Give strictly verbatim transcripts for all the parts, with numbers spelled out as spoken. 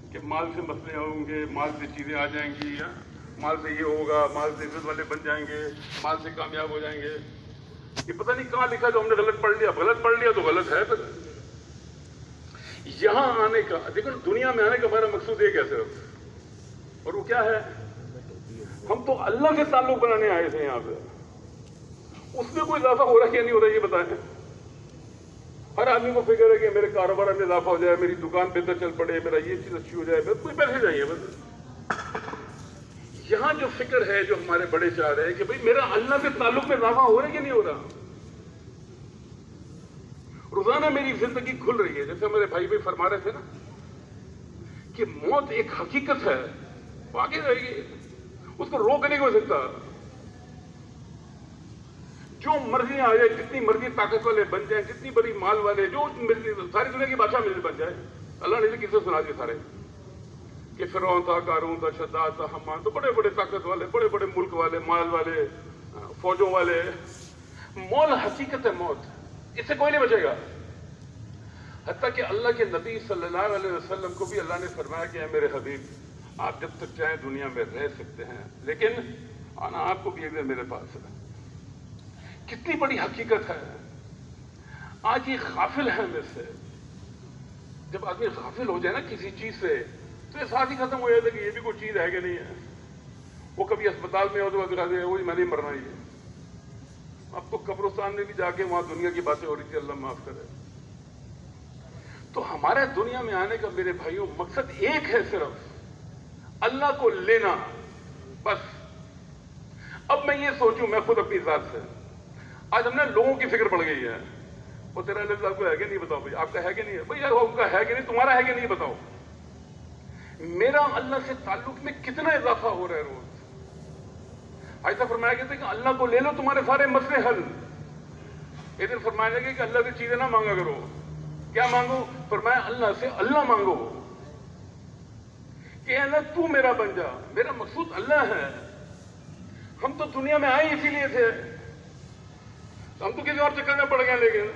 کہ مال سے مسئلے ہوں گے، مال سے چیزیں آ جائیں گی، مال سے یہ ہوگا، مال سے عزت والے بن جائیں گے، مال سے کامیاب ہو جائیں گے. یہ پتہ نہیں کہاں لکھا جو ہم نے غلط پڑھ لیا. غلط پڑھ لیا تو غلط ہے. پھر یہاں آنے کا دیکھو، دنیا میں آنے کا ہمارا مقصود ایک ہے صرف، اور وہ کیا ہے؟ ہم تو اللہ سے تعلق بنانے آئے تھے یہاں پہ. اس میں کوئی اضافہ ہو رہا ہے یا نہیں ہو رہا یہ بتائیں. ہر آدمی کو فکر ہے کہ میرے کاروبار میں اضافہ ہو جائے، میری دکان بہتر چل پڑے، میرا یہ چیز اچھی ہو جائے، بس کوئی پیسے چاہیے. بس یہاں جو فکر ہے، جو ہمارے بڑے چاہ رہے ہیں کہ بھئی میرا اللہ سے تعلق میں اضافہ ہو رہا ہے کہ نہیں ہو رہا. روزانہ میری زندگی کھل رہی ہے. جیسے ہمارے بھائی بھائی فرما رہے تھے نا کہ موت ایک حقیقت ہے، وہ آگے رہے گی، اس کو روک نہیں ہو سکتا. جو مرضی آ جائے، جتنی مرضی طاقت والے بن جائیں، جتنی بڑی مال والے، جو ساری دنیا کی بادشاہ مل بن جائے. اللہ نے کسے سنا دیے سارے کہ فرعون تھا، قارون تھا، شداد تھا، حمان، تو بڑے بڑے طاقت والے، بڑے بڑے ملک والے، مال والے، فوجوں والے. موت حقیقت ہے، موت اس سے کوئی نہیں بچے گا. حتیٰ کہ اللہ کے نبی صلی اللہ علیہ وسلم کو بھی اللہ نے فرمایا کہ اے میرے حبیب، آپ جب تک چاہیں دنیا میں رہ سکتے ہیں، لیکن آنا آپ کو بھی ایک دن میرے پاس ہے. کتنی بڑی حقیقت ہے. آج یہ غافل ہے میں سے. جب آدمی غافل ہو جائے نا کسی چیز سے تو یہ ساتھ ہی ختم ہو جاتا ہے کہ یہ بھی کوئی چیز ہے کہ نہیں ہے. وہ کبھی اسپتال میں ہو تو وہی میں نہیں مرنا. یہ اب تو قبرستان میں بھی جا کے وہاں دنیا کی باتیں ہو رہی تھی، اللہ معاف کرے. تو ہمارے دنیا میں آنے کا میرے بھائیوں مقصد ایک ہے، صرف اللہ کو لینا. بس اب میں یہ سوچوں، میں خود اپنی ذات سے، آج ہم نے لوگوں کی فکر پڑ گئی ہے. وہ تیرا اللہ صاحب کو ہے کہ نہیں بتاؤ بھائی، آپ کا ہے کہ نہیں ہے بھائی، آپ کا ہے کہ نہیں، تمہارا ہے کہ نہیں بتاؤ. میرا اللہ سے تعلق میں کتنا اضافہ ہو رہا ہے روز. ایسا فرمایا گیا تھا کہ اللہ کو لے لو، تمہارے سارے مسئلے حل. ایک دن فرمایا گیا کہ اللہ سے چیزیں نہ مانگا کرو. کیا مانگو؟ فرمایا اللہ سے اللہ مانگو کہ اللہ تو میرا بن جا. میرا مقصود اللہ ہے. ہم تو دنیا میں آئے اسی لیے تھے، ہم تو کسی اور چکر میں پڑ گئے. لیکن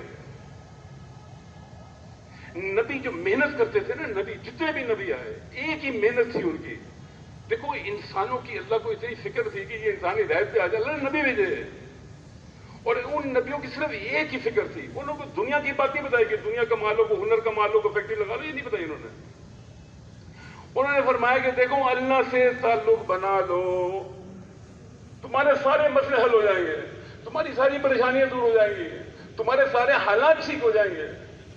نبی جو محنت کرتے تھے نا، نبی جتنے بھی نبی آئے ایک ہی محنت تھی ان کی. دیکھو انسانوں کی اللہ کو اتنی فکر تھی کہ یہ انسانی ہدایت پہ آ جائے، اللہ نے نبی بھیجے. اور ان نبیوں کی صرف ایک ہی فکر تھی. انہوں کو دنیا کی بات نہیں بتائی کہ دنیا کما لو، کو ہنر کما لو، کو فیکٹری لگا لو، یہ نہیں بتائی انہوں نے. انہوں نے فرمایا کہ دیکھو اللہ سے تعلق بنا لو، تمہارے سارے مسئلے حل ہو جائیں گے، تمہاری ساری پریشانیاں دور ہو جائیں گی، تمہارے سارے حالات ٹھیک ہو جائیں گے.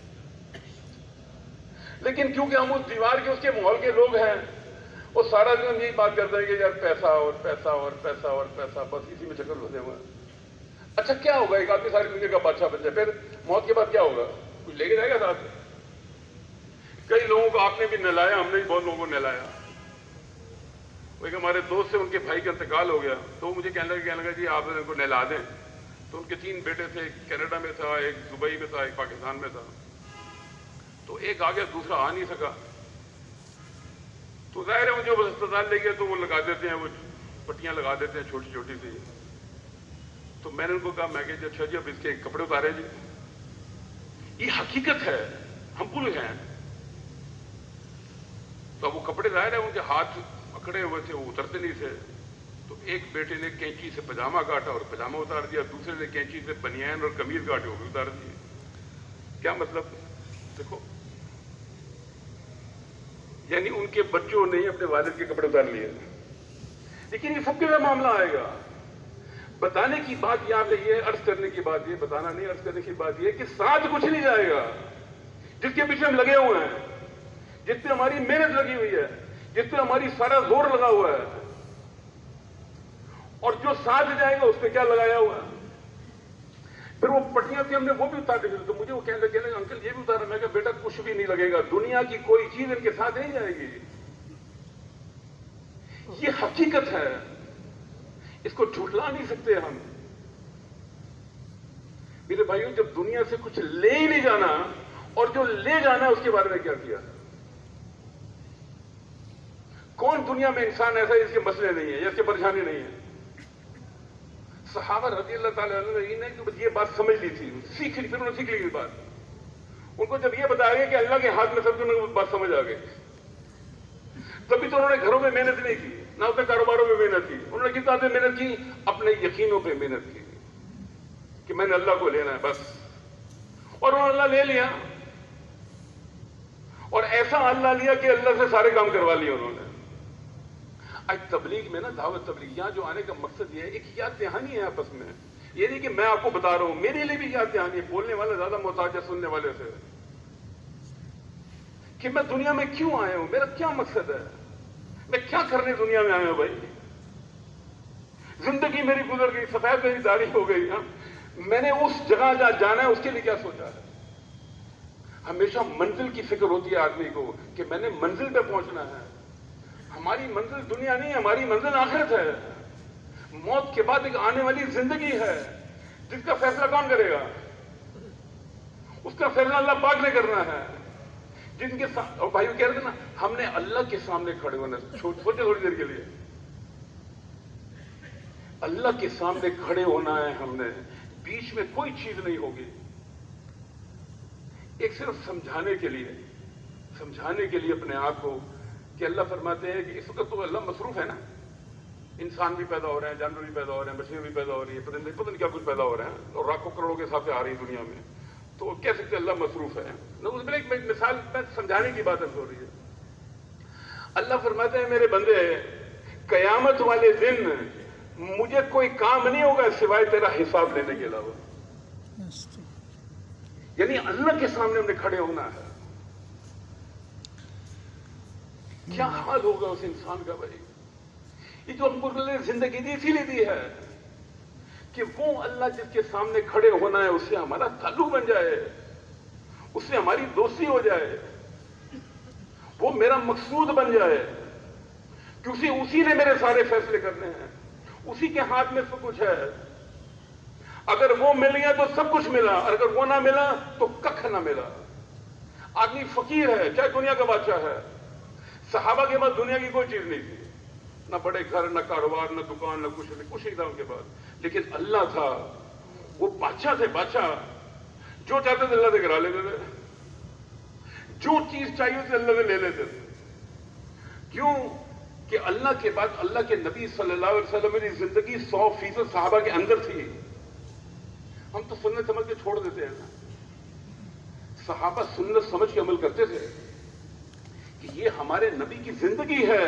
لیکن کیونکہ ہم اس دیوار کے، اس کے ماحول کے لوگ ہیں، وہ سارا دن یہی بات کرتے ہیں کہ یار پیسہ اور پیسہ اور پیسہ اور پیسہ، بس اسی میں چکر پھنسے ہوئے ہیں. اچھا کیا ہوگا؟ ایک آدمی ساری دنیا کا بادشاہ بن جائے، پھر موت کے بعد کیا ہوگا؟ کچھ لے کے جائے گا ساتھ؟ کئی لوگوں کو آپ نے بھی نہلایا، ہم نے بھی بہت لوگوں کو نہلایا. وہ ایک ہمارے دوست سے، ان کے بھائی کا انتقال ہو گیا، تو وہ مجھے کہنے لگا کہنے لگا جی آپ ان کو نہلا دیں. تو ان کے تین بیٹے تھے، ایک کینیڈا میں تھا، ایک دبئی میں تھا، ایک پاکستان میں تھا. تو ایک آ گیا، دوسرا آ نہیں سکا. تو ظاہر ہے وہ جو اسپتال لے گئے تو وہ لگا دیتے ہیں، وہ پٹیاں لگا دیتے ہیں چھوٹی چھوٹی سی. تو میں نے ان کو کہا، میں کہ جی اچھا جی اب اس کے کپڑے اتارے جی. یہ حقیقت ہے، ہم بھول گئے ہیں. تو وہ کپڑے ظاہر ہے ان کے ہاتھ اکڑے ہوئے تھے، وہ اترتے نہیں تھے. تو ایک بیٹے نے کینچی سے پجامہ کاٹا اور پجامہ اتار دیا، دوسرے نے کینچی سے بنیان اور قمیض کاٹے، وہ بھی اتار دیے. کیا مطلب؟ دیکھو یعنی ان کے بچوں نے اپنے والد کے کپڑے اتار لیے. لیکن یہ سب کے لیے معاملہ آئے گا. بتانے کی بات یہاں پہ یہ، عرض کرنے کی بات یہ، بتانا نہیں، عرض کرنے کی بات یہ کہ ساتھ کچھ نہیں جائے گا. جس کے پیچھے ہم لگے ہوئے ہیں، جس پہ ہماری محنت لگی ہوئی ہے، جس پہ ہماری سارا زور لگا ہوا ہے، اور جو ساتھ جائے گا اس پہ کیا لگایا ہوا ہے. پھر وہ پٹیاں تھی، ہم نے وہ بھی اتار دی. تو مجھے وہ کہنے لگے انکل یہ بھی اتارا. میں کہا بیٹا کچھ بھی نہیں لگے گا، دنیا کی کوئی چیز ان کے ساتھ نہیں جائے گی. یہ حقیقت ہے، اس کو جھٹلا نہیں سکتے ہم. میرے بھائیوں جب دنیا سے کچھ لے ہی نہیں جانا، اور جو لے جانا ہے اس کے بارے میں کیا کیا؟ کون دنیا میں انسان ایسا ہے جس کے مسئلے نہیں ہیں یا اس کے پریشانی نہیں ہے؟ صحابہ رضی اللہ تعالیٰ عنہ نے یہ بات سمجھ لی تھی، سیکھ لی، پھر انہوں نے سیکھ لی یہ بات. ان کو جب یہ بتایا گیا کہ اللہ کے ہاتھ میں سب کو بات سمجھ آ گئی. تبھی تو انہوں نے گھروں میں محنت نہیں کی، نہ اپنے کاروباروں میں محنت کی. انہوں نے کتنا دیر محنت کی؟ اپنے یقینوں پہ محنت کی کہ میں نے اللہ کو لینا ہے بس. اور انہوں نے اللہ لے لیا، اور ایسا اللہ لیا کہ اللہ سے سارے کام کروا لیے انہوں نے. آج تبلیغ میں نا، دعوت تبلیغ، یہاں جو آنے کا مقصد یہ ہے، ایک یاد دہانی ہے آپس میں. یہ نہیں کہ میں آپ کو بتا رہا ہوں، میرے لیے بھی یاد دہانی ہے. بولنے والا زیادہ محتاج ہے سننے والے سے، کہ میں دنیا میں کیوں آیا ہوں، میرا کیا مقصد ہے، میں کیا کرنے دنیا میں آیا ہوں. بھائی زندگی میری گزر گئی، سفید میری داڑھی ہو گئی، ہاں میں نے اس جگہ جہاں جانا ہے اس کے لیے کیا سوچا ہے. ہمیشہ منزل کی فکر ہوتی ہے آدمی کو کہ میں نے منزل پہ پہنچنا ہے. ہماری منزل دنیا نہیں، ہماری منزل آخرت ہے. موت کے بعد ایک آنے والی زندگی ہے جس کا فیصلہ کون کرے گا؟ اس کا فیصلہ اللہ پاک نے کرنا ہے. جن کے ساتھ اور بھائیو کہہ رہے تھے نا، ہم نے اللہ کے سامنے کھڑے ہونا. سوچے تھوڑی دیر کے لیے، اللہ کے سامنے کھڑے ہونا ہے. ہم نے بیچ میں کوئی چیز نہیں ہوگی. ایک صرف سمجھانے کے لیے سمجھانے کے لیے اپنے آپ کو کہ اللہ فرماتے ہیں کہ اس وقت تو اللہ مصروف ہے نا. انسان بھی پیدا ہو رہے ہیں، جانور بھی پیدا ہو رہے ہیں، مچھلیاں بھی پیدا ہو رہی ہیں، پتہ نہیں پتہ نہیں کیا کچھ پیدا ہو رہے ہیں، اور لاکھوں کروڑوں کے حساب سے آ رہی ہے دنیا میں. تو کہہ سکتے ہیں اللہ مصروف ہے. اس میں ایک مثال میں سمجھانے کی بات ہو رہی ہے. اللہ فرماتے ہیں میرے بندے، قیامت والے دن مجھے کوئی کام نہیں ہوگا سوائے تیرا حساب لینے کے علاوہ. یعنی اللہ کے سامنے ہم نے کھڑے ہونا ہے. کیا حال ہوگا اس انسان کا بھائی؟ یہ جو ہم کو زندگی دی اسی لیے دی ہے کہ وہ اللہ جس کے سامنے کھڑے ہونا ہے اس سے ہمارا تعلق بن جائے، اس سے ہماری دوستی ہو جائے، وہ میرا مقصود بن جائے، کیونکہ اسی نے میرے سارے فیصلے کرنے ہیں، اسی کے ہاتھ میں سب کچھ ہے. اگر وہ مل گیا تو سب کچھ ملا، اور اگر وہ نہ ملا تو ککھ نہ ملا. آدمی فقیر ہے چاہے دنیا کا بادشاہ ہے. صحابہ کے بعد دنیا کی کوئی چیز نہیں تھی، نہ بڑے گھر، نہ کاروبار، نہ دکان، نہ کچھ نہیں، کچھ نہیں تھا ان کے بعد. لیکن اللہ تھا، وہ بادشاہ تھے. بادشاہ جو چاہتے تھے اللہ سے کرا لیتے تھے، جو چیز چاہیے تھے اللہ سے لے لیتے تھے. کیوں کہ اللہ کے بعد اللہ کے نبی صلی اللہ علیہ وسلم کی زندگی سو فیصد صحابہ کے اندر تھی. ہم تو سنت سمجھ کے چھوڑ دیتے ہیں نا. صحابہ سنت سمجھ کے عمل کرتے تھے کہ یہ ہمارے نبی کی زندگی ہے،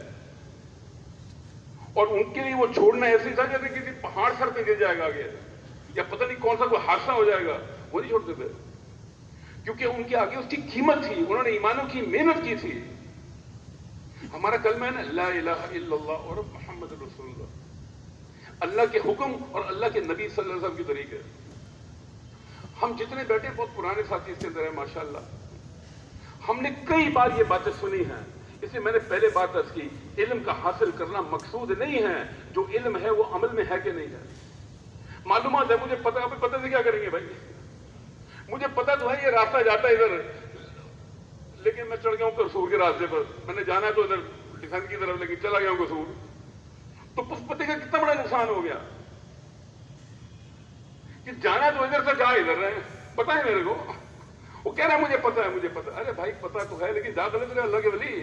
اور ان کے لیے وہ چھوڑنا ایسے تھا جیسے کسی پہاڑ سر پہ گر جائے گا آگے، یا پتہ نہیں کون سا کوئی حادثہ ہو جائے گا. وہ نہیں چھوڑتے تھے کیونکہ ان کے آگے اس کی قیمت تھی. انہوں نے ایمانوں کی محنت کی تھی. ہمارا کلمہ ہے نا، لا الہ الا اللہ اور محمد رسول اللہ. اللہ کے حکم اور اللہ کے نبی صلی اللہ علیہ وسلم کے طریقے. ہم جتنے بیٹھے بہت پرانے ساتھی اس کے اندر ہیں ماشاءاللہ. ہم نے کئی بار یہ باتیں سنی ہیں. اس لیے میں نے پہلے بات عرض کی، علم کا حاصل کرنا مقصود نہیں ہے، جو علم ہے وہ عمل میں ہے کہ نہیں ہے. معلومات ہے، مجھے پتا، ابھی پتہ سے کیا کریں گے بھائی؟ مجھے پتا تو ہے یہ راستہ جاتا ہے ادھر، لیکن میں چڑھ گیا ہوں قصور کے راستے پر. میں نے جانا ہے تو ادھر ڈیفینس کی طرف، لیکن چلا گیا ہوں قصور. تو اس پتے کا کتنا بڑا نقصان ہو گیا کہ جانا تو ادھر سے جا ادھر رہے ہیں. پتا ہے میرے کو، وہ کہہ رہا ہے مجھے پتا ہے مجھے پتا ہے. ارے بھائی پتا تو ہے لیکن جا غلط رہے اللہ کے ولی.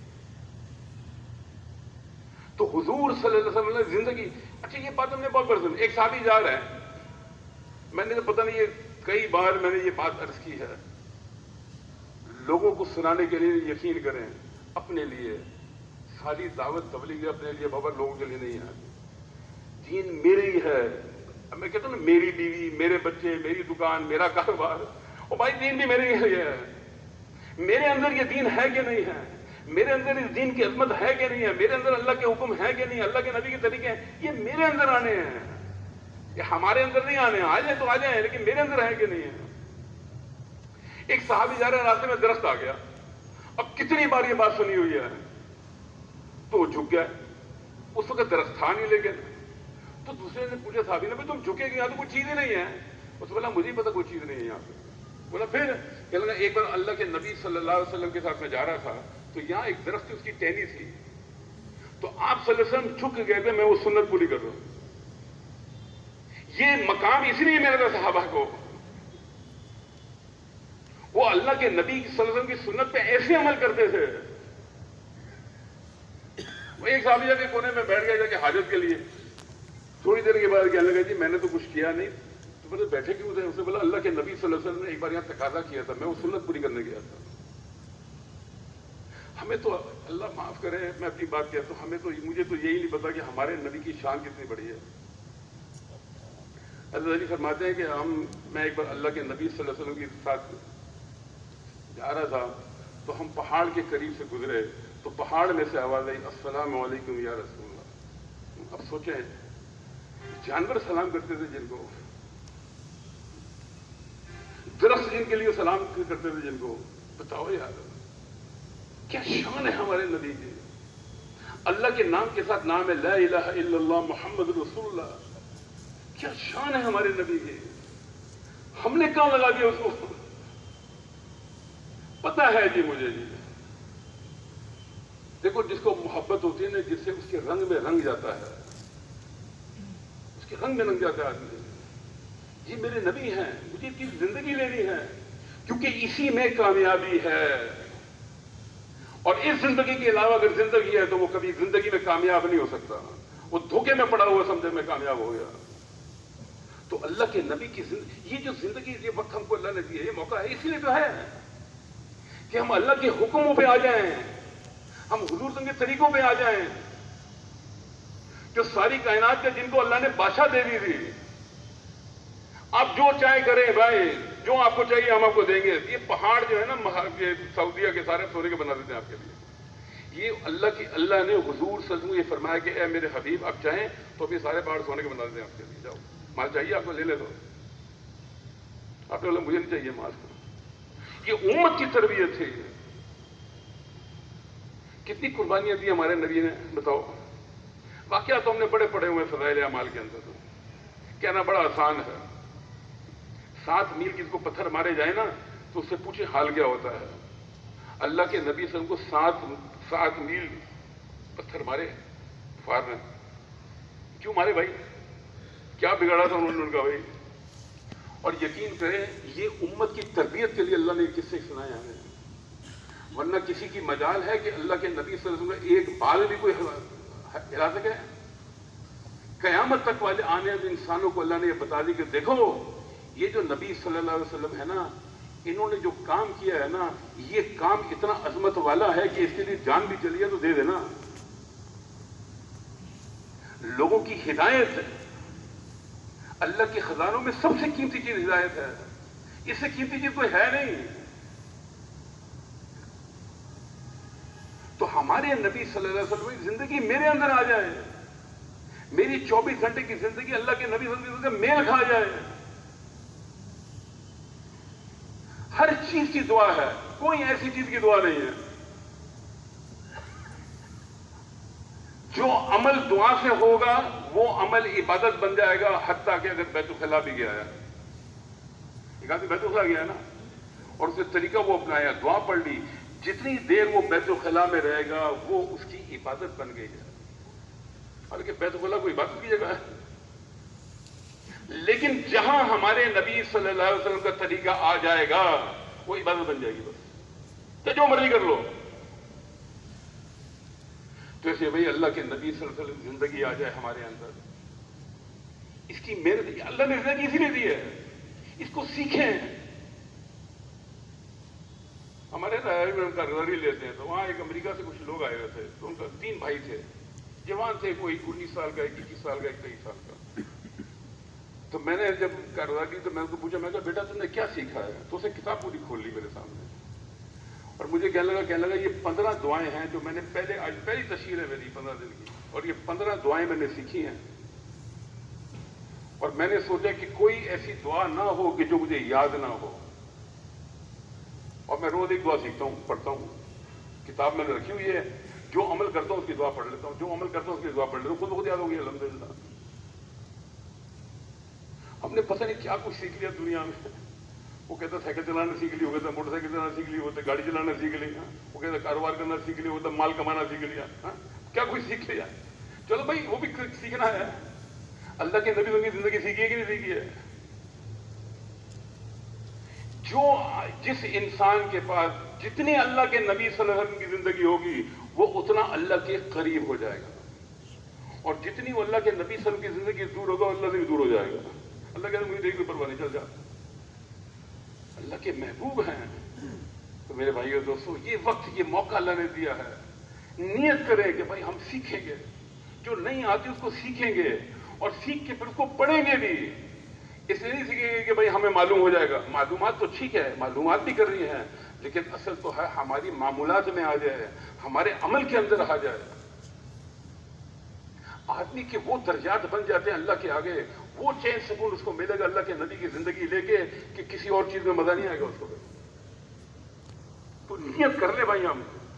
تو حضور صلی اللہ علیہ وسلم نے زندگی، اچھا یہ بات ہم نے بہت بڑھ سنی. ایک صحابی جا رہا ہے، میں نے تو پتہ نہیں یہ کئی بار میں نے یہ بات عرض کی ہے. لوگوں کو سنانے کے لیے یقین کریں، اپنے لیے ساری دعوت تبلیغ اپنے لیے بابا، لوگوں کے لیے نہیں ہے. دین میرے ہی ہے. میں کہتا ہوں نا، میری بیوی، میرے بچے، میری دکان، میرا کاروبار. اور بھائی دین بھی میرے لیے ہے. میرے اندر یہ دین ہے کہ نہیں ہے؟ میرے اندر اس دین کی عظمت ہے کہ نہیں ہے؟ میرے اندر اللہ کے حکم ہے کہ نہیں؟ اللہ کے نبی کے طریقے ہیں، یہ میرے اندر آنے ہیں. یہ ہمارے اندر نہیں آنے ہیں. آ جائیں تو آ جائیں، لیکن میرے اندر ہے کہ نہیں ہے؟ ایک صحابی جا رہا ہے، راستے میں درخت آ گیا. اب کتنی بار یہ بات سنی ہوئی ہے. تو وہ جھک گیا. اس وقت درخت تھا نہیں لیکن. تو دوسرے نے پوچھا صحابی نے، بھائی تم جھکے گے، یہاں تو کوئی چیز ہی نہیں ہے. اس نے بولا مجھے ہی پتا کوئی چیز نہیں ہے یہاں پہ. بولا پھر کہ لگا ایک بار اللہ کے نبی صلی اللہ علیہ وسلم کے ساتھ میں جا رہا تھا، تو یہاں ایک درخت اس کی ٹہنی تھی، تو آپ صلی اللہ علیہ وسلم جھک گئے تھے، میں وہ سنت پوری کر رہا ہوں. یہ مقام اس لیے ملا تھا صحابہ کو، وہ اللہ کے نبی صلی اللہ علیہ وسلم کی سنت پہ ایسے عمل کرتے تھے وہ ایک صحابی جا کے کونے میں بیٹھ گیا جا کے حاجت کے لیے. تھوڑی دیر کے بعد کہنے لگا جی میں نے تو کچھ کیا نہیں. تو بولے بیٹھے کیوں تھے؟ اس نے بولا اللہ کے نبی صلی اللہ علیہ وسلم نے ایک بار یہاں تقاضا کیا تھا، میں وہ سنت پوری کرنے گیا تھا. ہمیں تو اللہ معاف کرے، میں اپنی بات کہتا ہوں، ہمیں تو مجھے تو یہی نہیں پتا کہ ہمارے نبی کی شان کتنی بڑی ہے. حضرت علی فرماتے ہیں کہ ہم میں ایک بار اللہ کے نبی صلی اللہ علیہ وسلم کے ساتھ جا رہا تھا تو ہم پہاڑ کے قریب سے گزرے تو پہاڑ میں سے آواز آئی السلام علیکم یا رسول اللہ. اب سوچیں، جانور سلام کرتے تھے جن کو، درخت جن کے لیے سلام کرتے تھے جن کو، بتاؤ یار کیا شان ہے ہمارے نبی کی. اللہ کے نام کے ساتھ نام ہے لا الہ الا اللہ محمد رسول اللہ. کیا شان ہے ہمارے نبی کی. ہم نے کہاں لگا دیا اس کو؟ پتا ہے جی مجھے جی. دیکھو جس کو محبت ہوتی ہے نا، جس سے اس کے رنگ میں رنگ جاتا ہے، اس کے رنگ میں رنگ جاتا ہے آدمی. یہ میرے نبی ہیں، مجھے ان کی زندگی لینی ہے کیونکہ اسی میں کامیابی ہے. اور اس زندگی کے علاوہ اگر زندگی ہے تو وہ کبھی زندگی میں کامیاب نہیں ہو سکتا. وہ دھوکے میں پڑا ہوا سمجھے میں کامیاب ہو گیا. تو اللہ کے نبی کی زندگی، یہ جو زندگی یہ وقت ہم کو اللہ نے دیا، یہ موقع ہے اسی لیے تو ہے کہ ہم اللہ کے حکموں پہ آ جائیں، ہم حضور کے طریقوں پہ آ جائیں. جو ساری کائنات کے جن کو اللہ نے بادشاہ دے دی تھی، آپ جو چاہے کریں بھائی، جو آپ کو چاہیے ہم آپ کو دیں گے. یہ پہاڑ جو ہے نا سعودیہ کے سارے سونے کے بنا دیتے ہیں آپ کے لیے. یہ اللہ کی اللہ نے حضور صلی اللہ علیہ وسلم یہ فرمایا کہ اے میرے حبیب آپ چاہیں تو ابھی سارے پہاڑ سونے کے بنا دیتے ہیں آپ کے لیے. جاؤ مال چاہیے آپ کو لے لے دو. آپ نے بولا مجھے نہیں چاہیے مال. یہ امت کی تربیت تھی. کتنی قربانیاں دی ہمارے نبی نے، بتاؤ. واقعات تو ہم نے بڑے پڑے ہوئے فضائل اعمال کے اندر. کہنا بڑا آسان ہے. سات میل کس کو پتھر مارے جائے نا تو اس سے پوچھے حال کیا ہوتا ہے. اللہ کے نبی صلی اللہ علیہ وسلم کو سات سات میل پتھر مارے فارن. کیوں مارے بھائی؟ کیا بگاڑا تھا انہوں نے ان کا بھائی؟ اور یقین کریں یہ امت کی تربیت کے لیے اللہ نے کس سے سنایا ہے. ورنہ کسی کی مجال ہے کہ اللہ کے نبی صلی اللہ علیہ وسلم کا ایک بال بھی کوئی ہلا سکے؟ قیامت تک والے آنے والے انسانوں کو اللہ نے یہ بتا دی کہ دیکھو یہ جو نبی صلی اللہ علیہ وسلم ہے نا، انہوں نے جو کام کیا ہے نا، یہ کام اتنا عظمت والا ہے کہ اس کے لیے جان بھی چلی ہے تو دے دینا. لوگوں کی ہدایت اللہ کے خزانوں میں سب سے قیمتی چیز ہدایت ہے. اس سے قیمتی چیز کوئی ہے نہیں. تو ہمارے نبی صلی اللہ علیہ وسلم کی زندگی میرے اندر آ جائے، میری چوبیس گھنٹے کی زندگی اللہ کے نبی صلی اللہ علیہ وسلم سے میل کھا جائے. ہر چیز کی دعا ہے، کوئی ایسی چیز کی دعا نہیں ہے. جو عمل دعا سے ہوگا وہ عمل عبادت بن جائے گا، حتیٰ کہ اگر بیت الخلا بھی گیا ہے. ایک آدمی بیت الخلا گیا نا اور اس نے طریقہ وہ اپنایا، دعا پڑھ لی، جتنی دیر وہ بیت الخلا میں رہے گا وہ اس کی عبادت بن گئی ہے. حالانکہ بیت الخلا کوئی عبادت کی جگہ ہے، لیکن جہاں ہمارے نبی صلی اللہ علیہ وسلم کا طریقہ آ جائے گا وہ عبادت بن جائے گی. بس تو جو مرضی کر لو. تو ایسے بھائی اللہ کے نبی صلی اللہ علیہ وسلم زندگی آ جائے ہمارے اندر، اس کی محنت اللہ نے زندگی اسی لیے دی ہے، اس کو سیکھیں. ہمارے کارگزاری لیتے ہیں تو وہاں ایک امریکہ سے کچھ لوگ آئے ہوئے تھے. تو ان کا تین بھائی تھے، جوان تھے، کوئی انیس سال کا، ایک اکیس سال کا، ایک تیئیس سال کا. تو میں نے جب کارگزاری کی تو میں ان کو پوچھا، میں کہا بیٹا تم نے کیا سیکھا ہے؟ تو اسے کتاب پوری کھول لی میرے سامنے اور مجھے کہنے لگا کہنے لگا یہ پندرہ دعائیں ہیں جو میں نے پہلے، آج پہلی تشہیر ہے میری پندرہ دن کی، اور یہ پندرہ دعائیں میں نے سیکھی ہیں. اور میں نے سوچا کہ کوئی ایسی دعا نہ ہو کہ جو مجھے یاد نہ ہو. اور میں روز ایک دعا سیکھتا ہوں، پڑھتا ہوں. کتاب میں نے رکھی ہوئی ہے، جو عمل کرتا ہوں اس کی دعا پڑھ لیتا ہوں، جو عمل کرتا ہوں اس کی دعا پڑھ لیتا ہوں، خود بخود یاد ہو گئی الحمدللہ. ہم نے پتہ نہیں کیا کچھ سیکھ لیا دنیا میں. وہ کہتا سائیکل چلانا سیکھ لی، وہ کہتا موٹر سائیکل چلانا سیکھ لی، وہ کہتا گاڑی چلانا سیکھ لی، وہ کہتا کاروبار کرنا سیکھ لی، وہ کہتا مال کمانا سیکھ لیا. کیا کچھ سیکھ لیا. چلو بھائی وہ بھی سیکھنا ہے. اللہ کے نبی کی زندگی سیکھی ہے کہ نہیں سیکھی ہے؟ جو جس انسان کے پاس جتنی اللہ کے نبی صلی اللہ علیہ وسلم کی زندگی ہوگی وہ اتنا اللہ کے قریب ہو جائے گا، اور جتنی وہ اللہ کے نبی صلی اللہ علیہ وسلم کی زندگی دور ہوگا اللہ سے بھی دور ہو جائے گا۔ اللہ کہتے ہیں مجھے دیکھ کے پرواہ نہیں، چل جا، اللہ کے محبوب ہیں۔ تو میرے بھائیو دوستو، یہ وقت، یہ موقع اللہ نے دیا ہے، نیت کریں کہ بھائی ہم سیکھیں گے، جو نہیں آتی اس کو سیکھیں گے، اور سیکھ کے پھر اس کو پڑھیں گے بھی۔ اس لیے نہیں سیکھیں گے کہ بھائی ہمیں معلوم ہو جائے گا، معلومات تو ٹھیک ہے، معلومات بھی کر رہی ہیں، لیکن اصل تو ہے ہماری معمولات میں آ جائے، ہمارے عمل کے اندر آ جائے۔ آدمی کے وہ درجات بن جاتے ہیں اللہ کے آگے، وہ چین سکون اس کو ملے گا اللہ کے نبی کی زندگی لے کے کہ کسی اور چیز میں مزہ نہیں آئے گا اس کو۔ تو نیت کر لے بھائی ہم،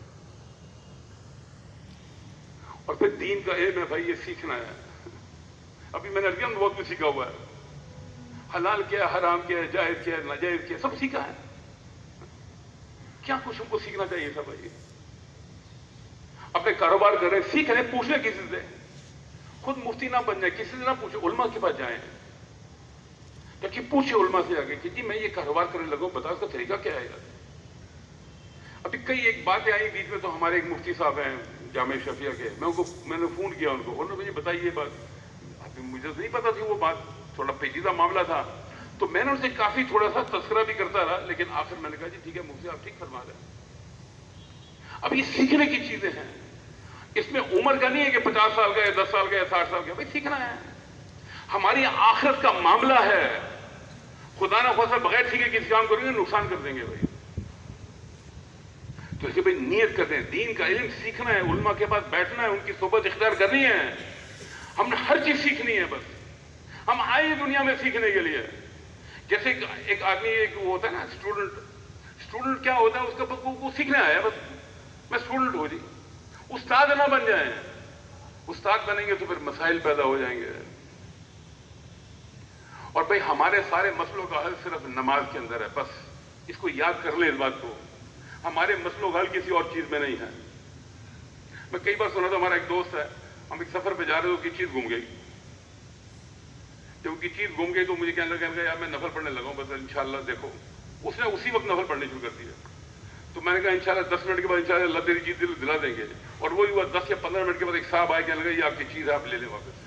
اور پھر دین کا علم ہے بھائی، یہ سیکھنا ہے۔ ابھی میں نے ارگن بہت کچھ سیکھا ہوا ہے، حلال کیا، حرام کیا، جائز کیا، ناجائز کیا، سب سیکھا ہے۔ کیا کچھ ہم کو سیکھنا چاہیے تھا بھائی؟ اپنے کاروبار کر رہے سیکھ رہے، پوچھ لیں کسی سے، خود مفتی نہ بن جائے، کسی سے نہ پوچھے، علماء کے پاس جائیں کہ پوچھے علماء سے آگے کہ جی میں یہ کاروبار کرنے لگا ہوں، بتاؤ اس کا طریقہ کیا ہے یار۔ ابھی کئی ایک باتیں آئی بیچ میں، تو ہمارے ایک مفتی صاحب ہیں جامع شفیہ کے، میں ان کو میں نے فون کیا ان کو، انہوں نے مجھے بتائی یہ بات، ابھی مجھے نہیں پتا تھی وہ بات، تھوڑا پیچیدہ معاملہ تھا، تو میں نے ان سے کافی تھوڑا سا تذکرہ بھی کرتا رہا، لیکن آخر میں نے کہا جی ٹھیک ہے مفتی آپ ٹھیک فرما رہے ہیں۔ اب یہ سیکھنے کی چیزیں ہیں، اس میں عمر کا نہیں ہے کہ پچاس سال کا ہے، دس سال کا ہے، ساٹھ سال کا ہے، بھائی سیکھنا ہے۔ ہماری آخرت کا معاملہ ہے، خدا نہ خواستہ بغیر سیکھے کسی کام کریں گے نقصان کر دیں گے بھائی۔ تو اسے بھائی نیت کرتے ہیں، دین کا علم سیکھنا ہے، علماء کے پاس بیٹھنا ہے، ان کی صحبت اختیار کرنی ہے، ہم نے ہر چیز سیکھنی ہے۔ بس ہم آئے دنیا میں سیکھنے کے لیے، جیسے ایک آدمی ایک وہ ہوتا ہے نا اسٹوڈنٹ، اسٹوڈنٹ کیا ہوتا ہے اس کا بس وہ سیکھنے آیا، بس میں اسٹوڈنٹ ہوں جی، استاد نہ بن جائیں، استاد بنیں گے تو پھر مسائل پیدا ہو جائیں گے۔ اور بھائی ہمارے سارے مسئلوں کا حل صرف نماز کے اندر ہے، بس اس کو یاد کر لیں اس بات کو، ہمارے مسئلوں کا حل کسی اور چیز میں نہیں ہے۔ میں کئی بار سنا تھا، ہمارا ایک دوست ہے، ہم ایک سفر پہ جا رہے تھے، کی چیز گم گئی، جب کی چیز گم گئی تو مجھے کہنے لگا یار میں نفل پڑھنے لگا ہوں، بس انشاءاللہ دیکھو، اس نے اسی وقت نفل پڑھنے شروع کر دیا، تو میں نے کہا انشاءاللہ دس منٹ کے بعد انشاءاللہ اللہ تیری چیز دلا دیں گے، اور وہی ہوا دس یا پندرہ منٹ کے بعد ایک صاحب آئے کہنے لگا یہ آپ کی چیز ہے آپ لے لیں واپس۔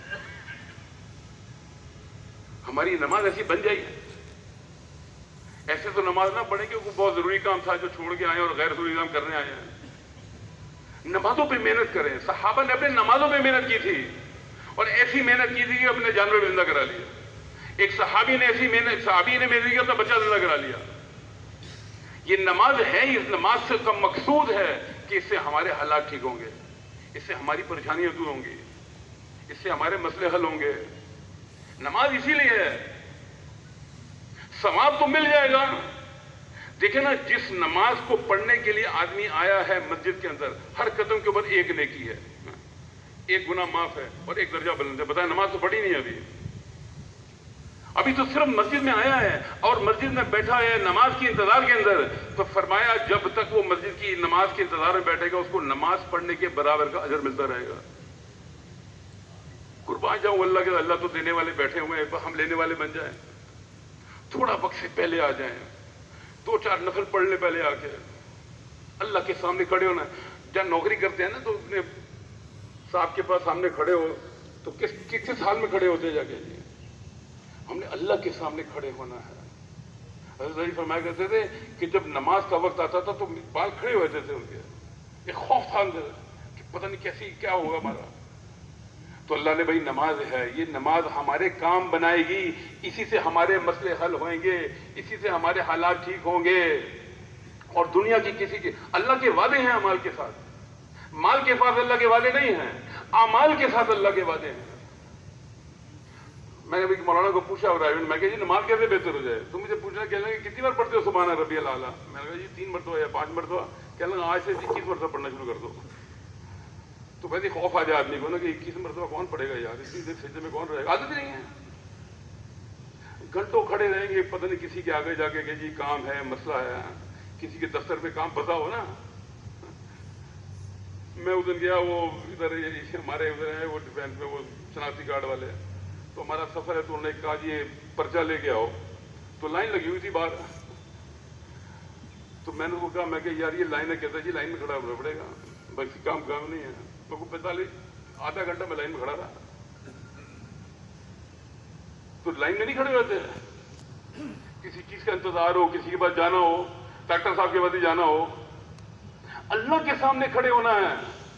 ہماری نماز ایسی بن جائے، ایسے تو نماز نہ پڑھیں کہ وہ بہت ضروری کام تھا جو چھوڑ کے آئے اور غیر ضروری کام کرنے آئے ہیں۔ نمازوں پہ محنت کریں، صحابہ نے اپنے نمازوں پہ محنت کی تھی، اور ایسی محنت کی تھی کہ اپنے جانور زندہ کرا لیا۔ ایک صحابی نے ایسی محنت صحابی نے محنت کی اپنا بچہ زندہ کرا لیا۔ یہ نماز ہے، اس نماز سے کا مقصود ہے کہ اس سے ہمارے حالات ٹھیک ہوں گے، اس سے ہماری پریشانیاں دور ہوں گی، اس سے ہمارے مسئلے حل ہوں گے۔ نماز اسی لیے ہے، ثواب تو مل جائے گا۔ دیکھیں نا، جس نماز کو پڑھنے کے لیے آدمی آیا ہے مسجد کے اندر، ہر قدم کے اوپر ایک نیکی ہے، ایک گناہ معاف ہے اور ایک درجہ بلند ہے۔ بتائیں نماز تو پڑھی نہیں ہے ابھی، ابھی تو صرف مسجد میں آیا ہے اور مسجد میں بیٹھا ہے نماز کی انتظار کے اندر، تو فرمایا جب تک وہ مسجد کی نماز کے انتظار میں بیٹھے گا اس کو نماز پڑھنے کے برابر کا اجر ملتا رہے گا۔ قربان جاؤں اللہ کے، اللہ تو دینے والے بیٹھے ہوئے ہیں، ہم لینے والے بن جائیں، تھوڑا وقت سے پہلے آ جائیں، دو چار نفل پڑھ لیں پہلے آ کے، اللہ کے سامنے کھڑے ہونا۔ جب نوکری کرتے ہیں نا تو اپنے صاحب کے پاس سامنے کھڑے ہو تو کس کس حال میں کھڑے ہوتے جا کے؟ جی ہم نے اللہ کے سامنے کھڑے ہونا ہے۔ حضرت علی فرمایا کرتے تھے کہ جب نماز کا وقت آتا تھا تو بال کھڑے ہوتے تھے ان کے، ایک خوف تھا کہ پتہ نہیں کیسی کیا ہوگا ہمارا۔ تو اللہ نے بھائی نماز ہے، یہ نماز ہمارے کام بنائے گی، اسی سے ہمارے مسئلے حل ہوئیں گے، اسی سے ہمارے حالات ٹھیک ہوں گے۔ اور دنیا کی کسی کی، اللہ کے وعدے ہیں اعمال کے ساتھ، مال کے ساتھ اللہ کے وعدے نہیں ہیں، اعمال کے ساتھ اللہ کے وعدے ہیں۔ میں نے ابھی مولانا کو پوچھا اور میں کہ جی نماز کیسے بہتر ہو جائے، تو مجھے پوچھنا کہنے لگا کتنی بار پڑھتے ہو سبحان ربی الاعلیٰ؟ میں نے کہا جی تین مرتبہ یا پانچ مرتبہ۔ کہنے لگا آج سے اکیس مرتبہ پڑھنا شروع کر دو۔ تو ویسے خوف آ جائے آدمی کو نا کہ اکیس مرتبہ کون پڑھے گا یار، اتنی دیر سجدے میں کون رہے گا، عادت نہیں ہے، گھنٹوں کھڑے رہیں گے، پتہ نہیں کسی کے آگے جا کے کہ جی کام ہے، مسئلہ ہے، کسی کے دفتر پہ کام پھنسا ہو نا۔ میں اس دن گیا، وہ ادھر ہمارے ادھر ہے وہ ڈیفینس میں وہ شناختی کارڈ والے، تو ہمارا سفر ہے تو انہوں نے کہا جی یہ پرچہ لے کے آؤ، تو لائن لگی ہوئی تھی باہر، تو میں نے وہ کہا میں کہ یار یہ لائن ہے، کہتا ہے جی لائن میں کھڑا ہونا پڑے گا، बाकी काम काम नहीं है। मेरे को पैंतालीस आधा घंटा मैं लाइन में खड़ा रहा। तो लाइन में नहीं खड़े रहते, किसी चीज का इंतजार हो, किसी के पास जाना हो, डॉक्टर साहब के पास ही जाना हो, अल्लाह के सामने खड़े होना है।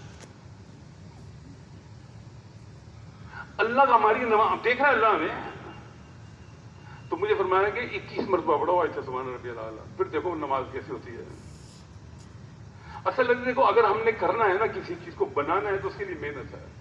अल्लाह का हमारी नमाज देख रहा है अल्लाह ने। तो मुझे फरमाया कि इक्कीस मरतबा पढ़ो आयत सुभान रब्बियल आला, फिर देखो नमाज कैसी होती है। असल में देखो, अगर हमने करना है ना, किसी चीज को बनाना है, तो उसके लिए मेहनत है।